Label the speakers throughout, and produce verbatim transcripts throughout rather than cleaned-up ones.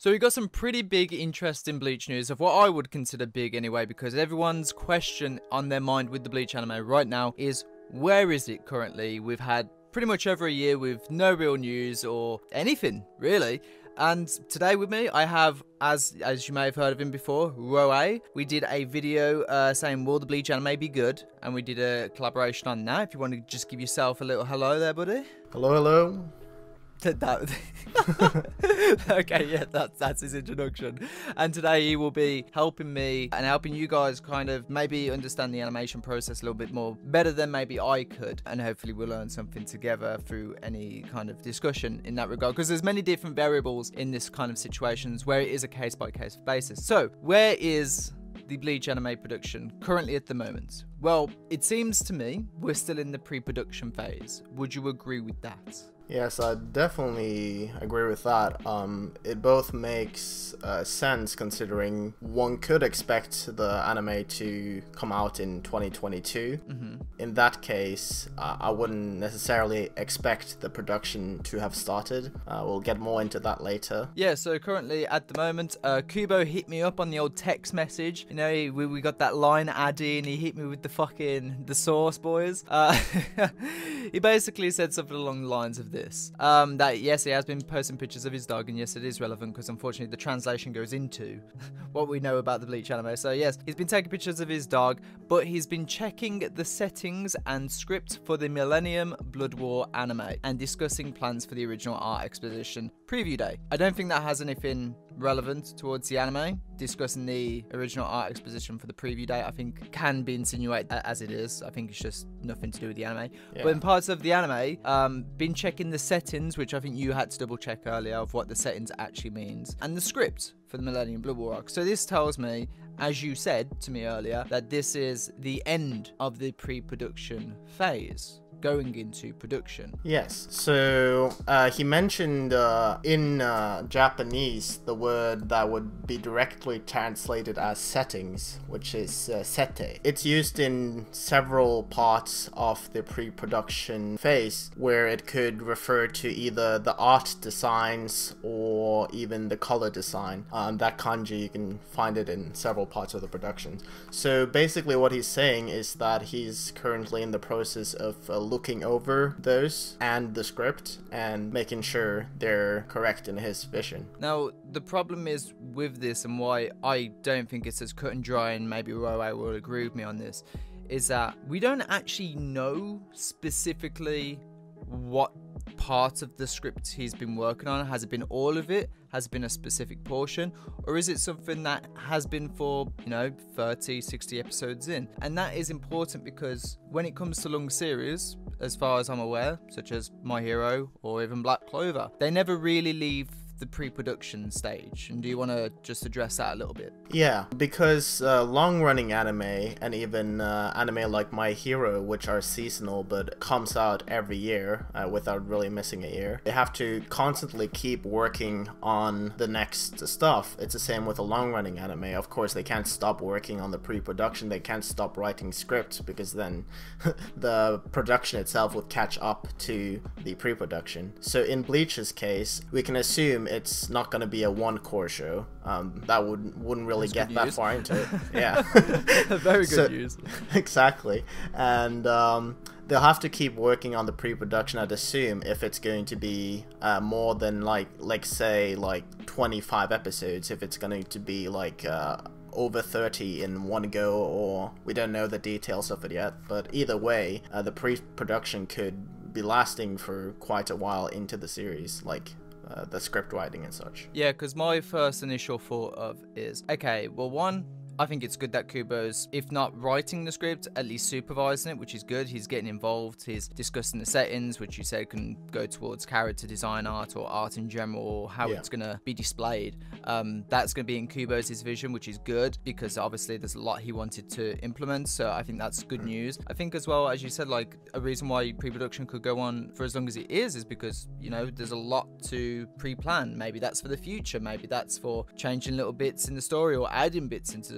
Speaker 1: So we got some pretty big interest in Bleach news, of what I would consider big anyway, because everyone's question on their mind with the Bleach anime right now is, where is it currently? We've had pretty much over a year with no real news or anything, really. And today with me, I have, as as you may have heard of him before, Roe. We did a video uh, saying, will the Bleach anime be good? And we did a collaboration on that. If you want to just give yourself a little hello there, buddy.
Speaker 2: Hello, hello.
Speaker 1: That, okay, yeah, that's that's his introduction. And today he will be helping me and helping you guys kind of maybe understand the animation process a little bit more better than maybe I could, and hopefully we'll learn something together through any kind of discussion in that regard, because there's many different variables in this kind of situations where it is a case by case basis. So where is the Bleach anime production currently at the moment? Well, it seems to me we're still in the pre-production phase. Would you agree with that?
Speaker 2: Yes, I definitely agree with that. Um, it both makes uh, sense considering one could expect the anime to come out in twenty twenty-two. Mm-hmm. In that case, uh, I wouldn't necessarily expect the production to have started. Uh, we'll get more into that later.
Speaker 1: Yeah, so currently at the moment, uh, Kubo hit me up on the old text message. You know, we, we got that line added and he hit me with the fucking, the sauce, boys. Uh, he basically said something along the lines of this, um that yes, he has been posting pictures of his dog, and yes, it is relevant because unfortunately the translation goes into what we know about the Bleach anime. So yes, he's been taking pictures of his dog, but he's been checking the settings and script for the Millennium Blood War anime and discussing plans for the original art exposition preview day. I don't think that has anything relevant towards the anime. Discussing the original art exposition for the preview day, I think, can be insinuated as it is. I think it's just nothing to do with the anime. Yeah. But in parts of the anime, um, been checking the settings, which I think you had to double check earlier, of what the settings actually means, and the script for the Millennium Blood War arc. So this tells me, as you said to me earlier, that this is the end of the pre-production phase, going into production.
Speaker 2: Yes, so uh, he mentioned uh, in uh, Japanese the word that would be directly translated as settings, which is uh, sete. It's used in several parts of the pre-production phase, where it could refer to either the art designs or even the color design. Um, that kanji, you can find it in several parts of the production. So basically what he's saying is that he's currently in the process of uh, looking over those and the script and making sure they're correct in his vision.
Speaker 1: Now, the problem is with this, and why I don't think it's as cut and dry, and maybe Roe will agree with me on this, is that we don't actually know specifically what part of the script he's been working on. Has it been all of it? Has it been a specific portion? Or is it something that has been for, you know, thirty, sixty episodes in? And that is important because when it comes to long series, as far as I'm aware, such as My Hero or even Black Clover, they never really leave the pre-production stage. And do you want to just address that a little bit?
Speaker 2: Yeah, because uh, long-running anime, and even uh, anime like My Hero, which are seasonal but comes out every year uh, without really missing a year, they have to constantly keep working on the next stuff. It's the same with a long-running anime. Of course, they can't stop working on the pre-production. They can't stop writing scripts, because then the production itself would catch up to the pre-production. So in Bleach's case, we can assume it's not going to be a one-core show. Um, that wouldn't wouldn't really
Speaker 1: That's
Speaker 2: get that
Speaker 1: news.
Speaker 2: far into it. Yeah,
Speaker 1: very good
Speaker 2: so,
Speaker 1: news.
Speaker 2: Exactly, and um, they'll have to keep working on the pre-production, I'd assume, if it's going to be uh, more than like, like say, like twenty-five episodes. If it's going to be like uh, over thirty in one go, or we don't know the details of it yet. But either way, uh, the pre-production could be lasting for quite a while into the series, like. Uh, the script writing and such.
Speaker 1: Yeah, because my first initial thought of is, okay, well, one, I think it's good that Kubo's, if not writing the script, at least supervising it, which is good. He's getting involved. He's discussing the settings, which you said can go towards character design art or art in general, or how yeah. it's going to be displayed. Um, that's going to be in Kubo's vision, which is good, because obviously there's a lot he wanted to implement. So I think that's good news. I think as well, as you said, like a reason why pre-production could go on for as long as it is, is because, you know, there's a lot to pre-plan. Maybe that's for the future. Maybe that's for changing little bits in the story or adding bits into the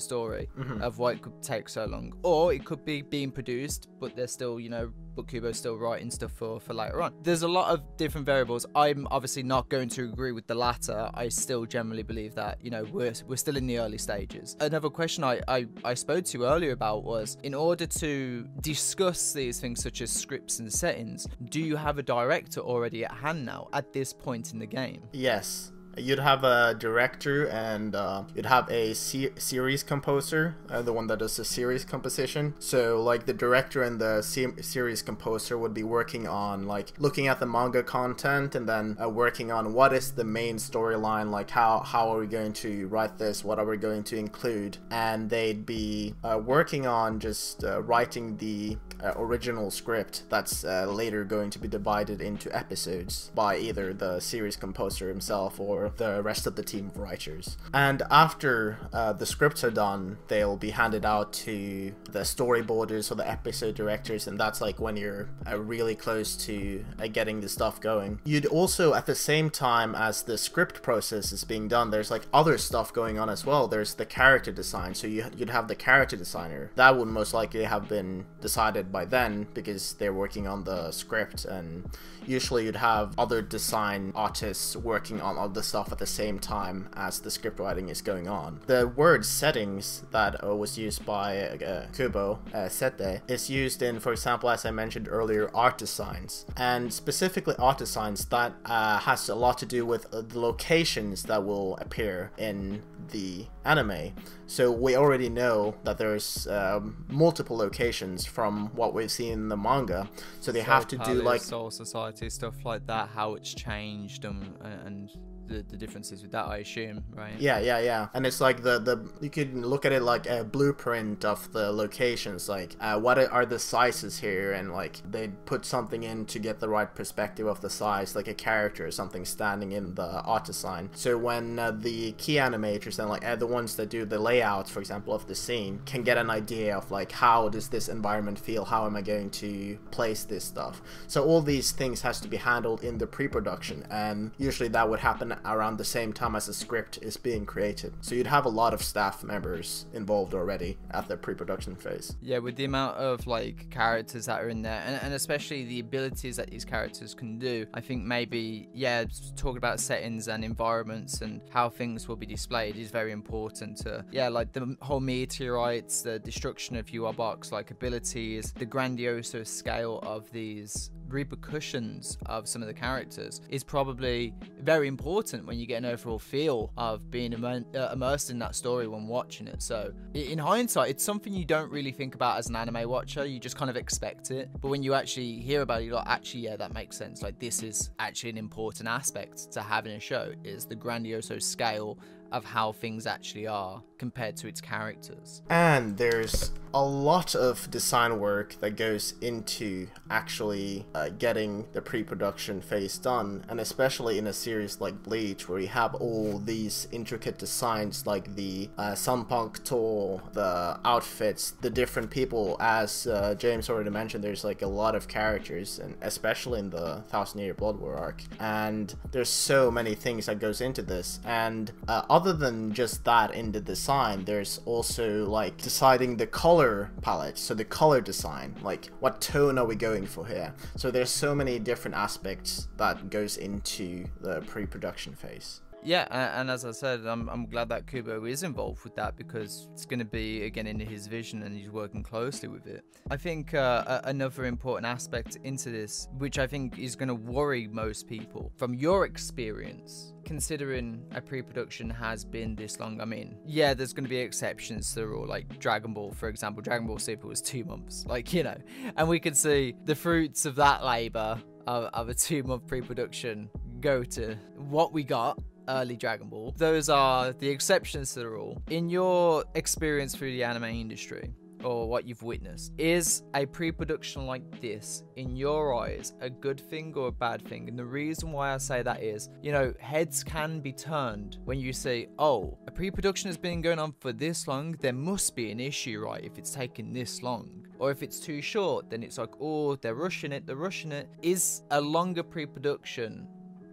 Speaker 1: story
Speaker 2: Mhm.
Speaker 1: of why it could take so long. Or it could be being produced, but they're still, you know, but Kubo's still writing stuff for, for later on. There's a lot of different variables. I'm obviously not going to agree with the latter. I still generally believe that, you know, we're, we're still in the early stages. Another question I, I, I spoke to you earlier about was, in order to discuss these things such as scripts and settings, do you have a director already at hand now at this point in the game?
Speaker 2: Yes. You'd have a director and uh, you'd have a se series composer, uh, the one that does the series composition. So like the director and the se series composer would be working on like looking at the manga content and then uh, working on what is the main storyline, like how, how are we going to write this, what are we going to include, and they'd be uh, working on just uh, writing the uh, original script that's uh, later going to be divided into episodes by either the series composer himself or the rest of the team of writers. And after uh, the scripts are done, they'll be handed out to the storyboarders or the episode directors, and that's like when you're uh, really close to uh, getting the stuff going. You'd also, at the same time as the script process is being done, there's like other stuff going on as well. There's the character design, so you, you'd have the character designer. That would most likely have been decided by then because they're working on the script, and usually you'd have other design artists working on all the stuff at the same time as the script writing is going on. The word settings that uh, was used by uh, Kubo, uh, sete, is used in, for example, as I mentioned earlier, art designs. And specifically art designs, that uh, has a lot to do with uh, the locations that will appear in the anime. So we already know that there's um, multiple locations from what we've seen in the manga. So they
Speaker 1: Soul
Speaker 2: have to
Speaker 1: Palace,
Speaker 2: do like
Speaker 1: Soul Society, stuff like that, how it's changed um, and the, the differences with that, I assume, right?
Speaker 2: Yeah, yeah, yeah. And it's like the, the you could look at it like a blueprint of the locations, like uh, what are the sizes here, and like they put something in to get the right perspective of the size, like a character or something standing in the art design. So when uh, the key animators and like uh, the ones that do the layouts, for example, of the scene, can get an idea of like how does this environment feel, how am I going to place this stuff. So all these things has to be handled in the pre-production, and usually that would happen around the same time as the script is being created. So you'd have a lot of staff members involved already at the pre-production phase.
Speaker 1: Yeah, with the amount of like characters that are in there, and, and especially the abilities that these characters can do, I think maybe, yeah, talking about settings and environments and how things will be displayed is very important to, yeah, like the whole meteorites, the destruction of U R box, like abilities, the grandiose scale of these repercussions of some of the characters is probably very important when you get an overall feel of being immer uh, immersed in that story when watching it. So in hindsight, it's something you don't really think about as an anime watcher. You just kind of expect it, but when you actually hear about it, you're like, actually, yeah, that makes sense. Like, this is actually an important aspect to having a show, is the grandioso scale of how things actually are compared to its characters.
Speaker 2: And there's a lot of design work that goes into actually uh, getting the pre-production phase done, and especially in a series like Bleach, where you have all these intricate designs like the uh, Sunpunk tour, the outfits, the different people. As uh, James already mentioned, there's like a lot of characters, and especially in the Thousand Year Blood War arc, and there's so many things that goes into this. And uh, other than just that in the design, there's also like deciding the color palette, so the color design, like what tone are we going for here. So there's so many different aspects that goes into the pre-production phase.
Speaker 1: Yeah, and as I said, I'm, I'm glad that Kubo is involved with that, because it's going to be, again, in his vision and he's working closely with it. I think uh, another important aspect into this, which I think is going to worry most people, from your experience, considering a pre-production has been this long. I mean, yeah, there's going to be exceptions to the rule, like Dragon Ball, for example. Dragon Ball Super was two months, like, you know, and we could see the fruits of that labor of, of a two-month pre-production go to what we got. Early Dragon Ball. Those are the exceptions to the rule. In your experience through the anime industry, or what you've witnessed, is a pre-production like this, in your eyes, a good thing or a bad thing? And the reason why I say that is, you know, heads can be turned when you say, oh, a pre-production has been going on for this long, there must be an issue, right, if it's taken this long. Or if it's too short, then it's like, oh, they're rushing it, they're rushing it. Is a longer pre-production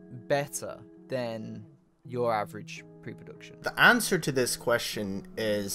Speaker 1: better than your average pre-production?
Speaker 2: The answer to this question is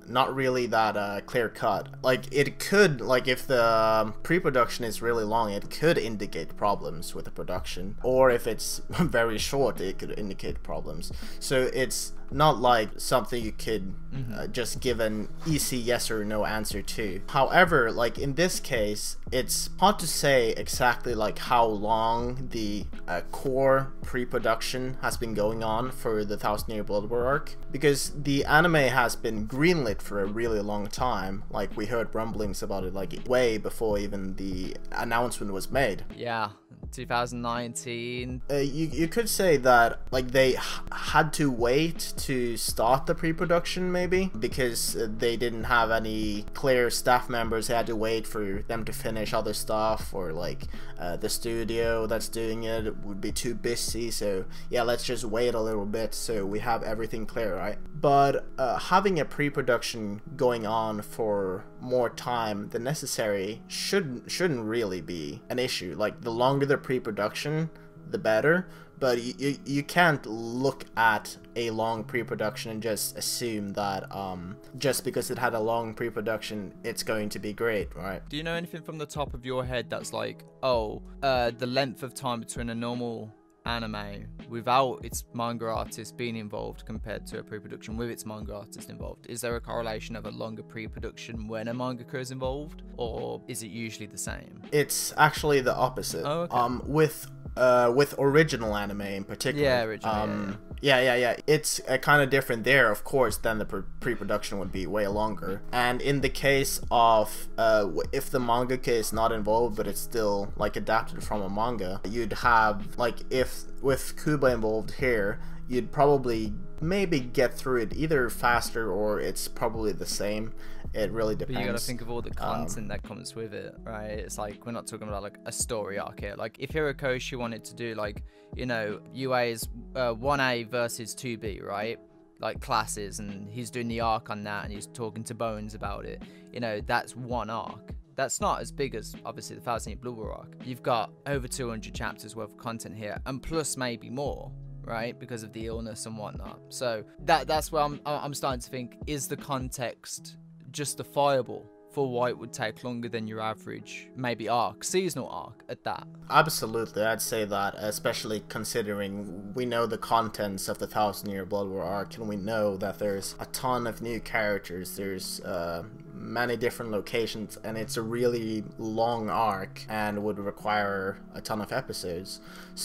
Speaker 2: not really that uh, clear cut. Like it could, like if the um, pre-production is really long, it could indicate problems with the production, or if it's very short, it could indicate problems. So it's not like something you could
Speaker 1: mm-hmm.
Speaker 2: uh, just give an easy yes or no answer to. However, like in this case, it's hard to say exactly like how long the uh, core pre-production has been going on for the Thousand Year Blood War arc, because the anime has been greenlit for a really long time. Like we heard rumblings about it like way before even the announcement was made.
Speaker 1: Yeah, two thousand nineteen.
Speaker 2: Uh, you, you could say that like they h- had to wait to start the pre-production maybe because uh, they didn't have any clear staff members. They had to wait for them to finish other stuff, or like uh, the studio that's doing it would be too busy, so yeah, let's just wait a little bit so we have everything clear, right? But uh, having a pre-production going on for more time than necessary shouldn't shouldn't really be an issue. Like the longer the pre-production, the better. But you, you, you can't look at a long pre-production and just assume that um, just because it had a long pre-production, it's going to be great, right?
Speaker 1: Do you know anything from the top of your head that's like, oh, uh, the length of time between a normal anime without its manga artist being involved compared to a pre-production with its manga artist involved? Is there a correlation of a longer pre-production when a mangaka is involved, or is it usually the same?
Speaker 2: It's actually the opposite.
Speaker 1: Oh, okay.
Speaker 2: Um, with uh, with original anime in particular.
Speaker 1: Yeah, original.
Speaker 2: Um, yeah, yeah, yeah. yeah. It's uh, kind of different there, of course. Then the pre- pre-production would be way longer. And in the case of uh, if the mangaka is not involved, but it's still like adapted from a manga, you'd have like if with Kubo involved here, you'd probably maybe get through it either faster or it's probably the same. It really depends.
Speaker 1: But you gotta think of all the content
Speaker 2: um,
Speaker 1: that comes with it, right? It's like, we're not talking about like a story arc here. Like if Hirokoshi wanted to do like, you know, U A's uh, one A versus two B, right? Like classes, and he's doing the arc on that and he's talking to Bones about it. You know, that's one arc. That's not as big as obviously the Thousand Year Blood War arc. You've got over two hundred chapters worth of content here, and plus maybe more, right? Because of the illness and whatnot. So that that's where I'm I'm starting to think, is the context justifiable for why it would take longer than your average maybe arc, seasonal arc at that?
Speaker 2: Absolutely, I'd say that, especially considering we know the contents of the Thousand Year Blood War arc, and we know that there's a ton of new characters, there's uh, many different locations, and it's a really long arc and would require a ton of episodes.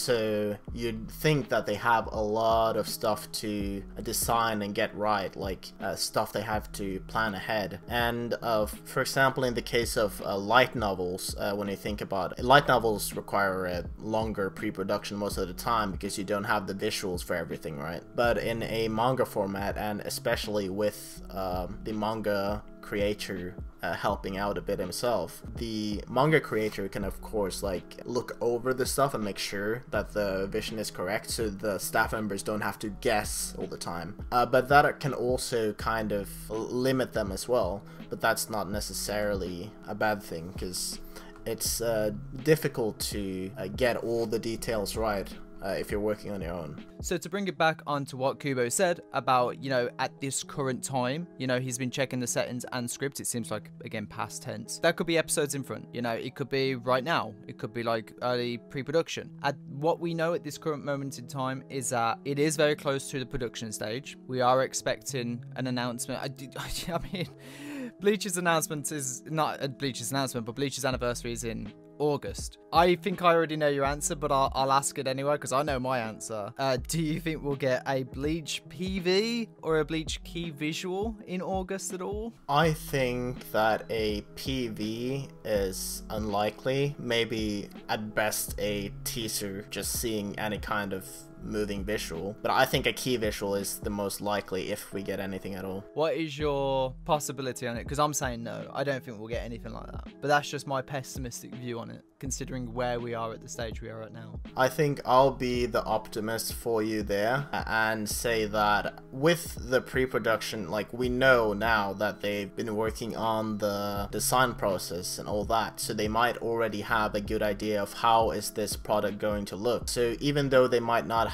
Speaker 2: So you'd think that they have a lot of stuff to design and get right, like uh, stuff they have to plan ahead. And uh, for example, in the case of uh, light novels, uh, when you think about it, light novels require a longer pre-production most of the time because you don't have the visuals for everything, right? But in a manga format, and especially with uh, the manga creator uh, helping out a bit himself, the manga creator can of course like look over the stuff and make sure that the vision is correct, so the staff members don't have to guess all the time. Uh, but that can also kind of limit them as well, but that's not necessarily a bad thing, because it's uh, difficult to uh, get all the details right Uh, if you're working on your own.
Speaker 1: So to bring it back onto what Kubo said about, you know, at this current time, you know, he's been checking the settings and script. It seems like, again, past tense. That could be episodes in front, you know, it could be right now. It could be like early pre-production. At what we know at this current moment in time is that it is very close to the production stage. We are expecting an announcement. I, I mean, Bleach's announcement is not a Bleach's announcement, but Bleach's anniversary is in August. I think I already know your answer, but I'll, I'll ask it anyway because I know my answer. Uh, do you think we'll get a Bleach P V or a Bleach key visual in August at all?
Speaker 2: I think that a P V is unlikely. Maybe at best a teaser, just seeing any kind of moving visual, but I think a key visual is the most likely if we get anything at all.
Speaker 1: What is your possibility on it? Because I'm saying no, I don't think we'll get anything like that, but that's just my pessimistic view on it, considering where we are at the stage we are at now.
Speaker 2: I think I'll be the optimist for you there and say that with the pre-production, like we know now that they've been working on the design process and all that, so they might already have a good idea of how is this product going to look. So even though they might not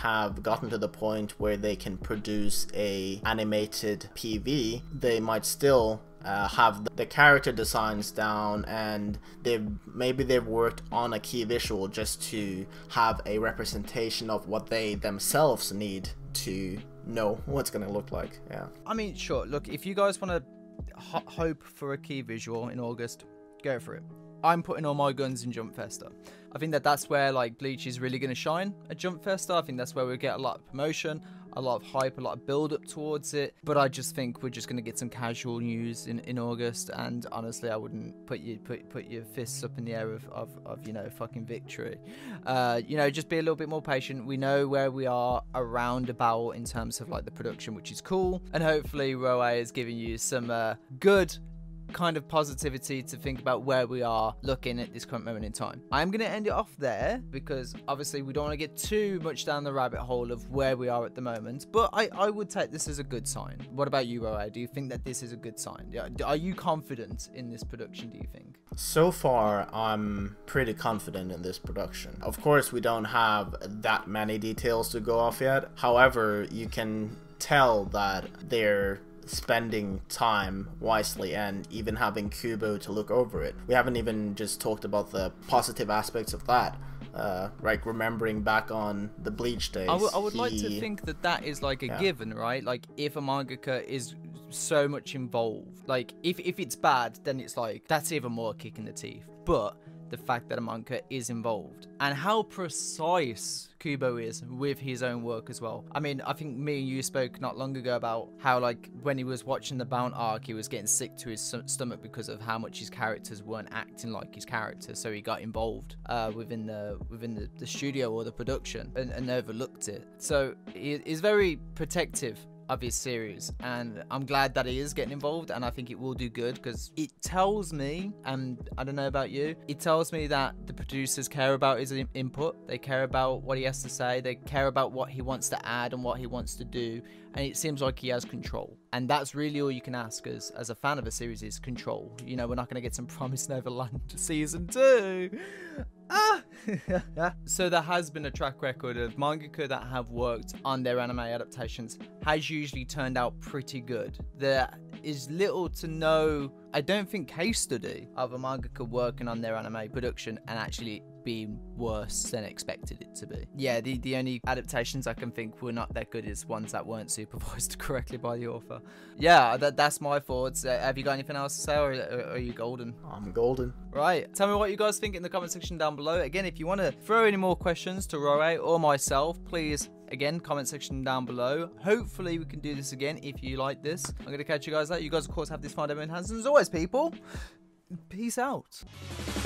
Speaker 2: have gotten to the point where they can produce a animated P V, they might still Uh, have the character designs down, and they've maybe they've worked on a key visual just to have a representation of what they themselves need to know what's gonna look like. Yeah.
Speaker 1: I mean, sure. Look, if you guys want to ho- hope for a key visual in August, go for it. I'm putting all my guns in Jump Festa. I think that that's where like Bleach is really going to shine at Jump Festa. I think that's where we get a lot of promotion, a lot of hype, a lot of build up towards it. But I just think we're just going to get some casual news in, in August. And honestly, I wouldn't put you put put your fists up in the air of, of, of you know, fucking victory. Uh, you know, just be a little bit more patient. We know where we are around about in terms of like the production, which is cool. And hopefully Roe is giving you some uh, good kind of positivity to think about where we are looking at this current moment in time. I'm going to end it off there because obviously we don't want to get too much down the rabbit hole of where we are at the moment, but I, I would take this as a good sign. What about you, Roe? Do you think that this is a good sign? Are you confident in this production, do you think?
Speaker 2: So far, I'm pretty confident in this production. Of course, we don't have that many details to go off yet. However, you can tell that they're spending time wisely and even having Kubo to look over it. We haven't even just talked about the positive aspects of that. Uh, like remembering back on the Bleach days.
Speaker 1: I, I would
Speaker 2: he...
Speaker 1: like to think that that is like a
Speaker 2: yeah.
Speaker 1: given, right? Like if a mangaka is so much involved, like if, if it's bad, then it's like, that's even more a kick in the teeth. But the fact that a mangaka is involved and how precise Kubo is with his own work as well. I mean, I think me and you spoke not long ago about how like when he was watching the Bound arc, he was getting sick to his stomach because of how much his characters weren't acting like his characters. So he got involved uh, within the within the, the studio or the production and, and overlooked it. So he is very protective of his series, and I'm glad that he is getting involved, and I think it will do good because it tells me, and I don't know about you, it tells me that the producers care about his in- input, they care about what he has to say, they care about what he wants to add and what he wants to do, and it seems like he has control. And that's really all you can ask as, as a fan of a series is control. You know, we're not going to get some Promised Neverland season two. Ah! So there has been a track record of mangaka that have worked on their anime adaptations has usually turned out pretty good. There is little to no, I don't think, case study of a mangaka working on their anime production and actually being worse than expected it to be. Yeah, the, the only adaptations I can think were not that good is ones that weren't supervised correctly by the author. Yeah, that, that's my thoughts. Uh, have you got anything else to say, or, or are you golden?
Speaker 2: I'm golden.
Speaker 1: Right, tell me what you guys think in the comment section down below. Again, if you want to throw any more questions to Roe or myself, please, again, comment section down below. Hopefully we can do this again if you like this. I'm going to catch you guys later. You guys, of course, have this fine demo in hands. And as always, people, peace out.